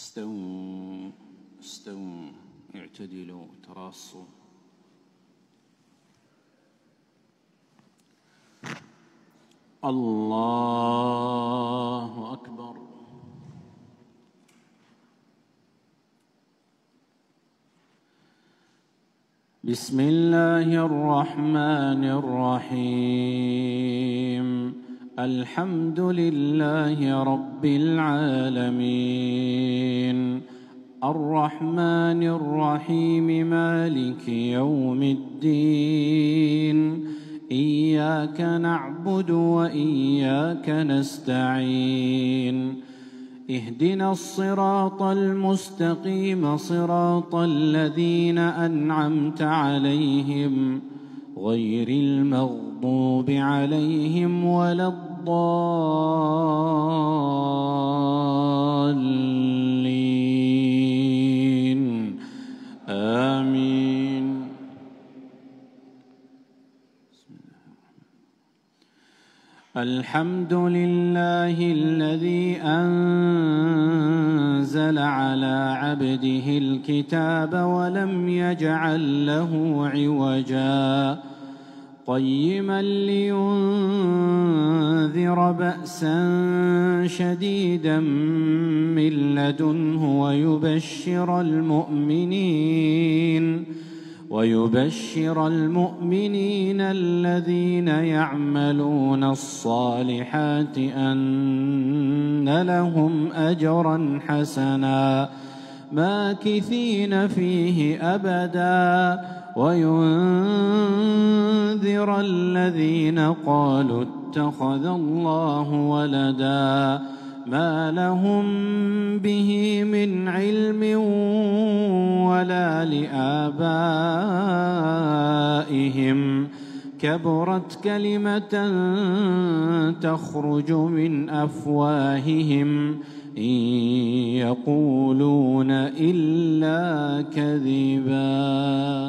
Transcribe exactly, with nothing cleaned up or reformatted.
استووا استووا اعتدلوا تراصوا. الله أكبر. بسم الله الرحمن الرحيم. الحمد لله رب العالمين الرحمن الرحيم مالك يوم الدين إياك نعبد وإياك نستعين اهدنا الصراط المستقيم صراط الذين أنعمت عليهم غير المغضوب عليهم ولا الضالين آمين. الحمد لله الذي أنزل على عبده الكتاب ولم يجعل له عوجا قيما لينذر بأسا شديدا من لدنه ويبشر المؤمنين ويبشر المؤمنين الذين يعملون الصالحات أن لهم أجرا حسنا ماكثين فيه أبدا وينذر الذين قالوا اتخذ الله ولدا ما لهم به من علم ولا لآبائهم كبرت كلمة تخرج من أفواههم إن يقولون إلا كذبا.